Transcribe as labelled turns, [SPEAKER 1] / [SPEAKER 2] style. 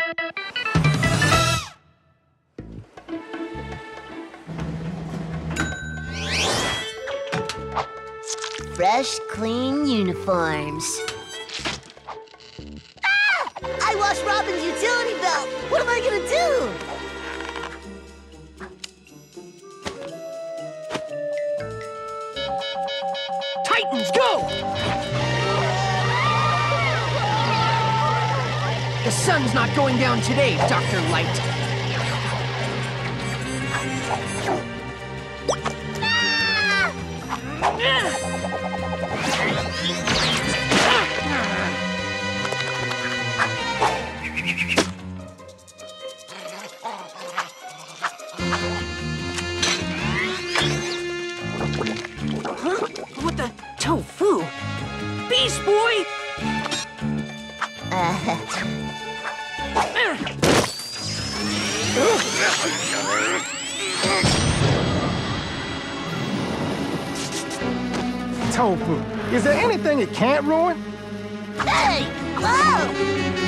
[SPEAKER 1] Fresh, clean uniforms. Ah! I lost Robin's utility belt. What am I gonna do?
[SPEAKER 2] Titans, go! The sun's not going down today, Dr. Light.
[SPEAKER 3] Huh? What the tofu? Beast Boy!
[SPEAKER 4] Tofu, is there anything it can't ruin?
[SPEAKER 1] Hey! Whoa!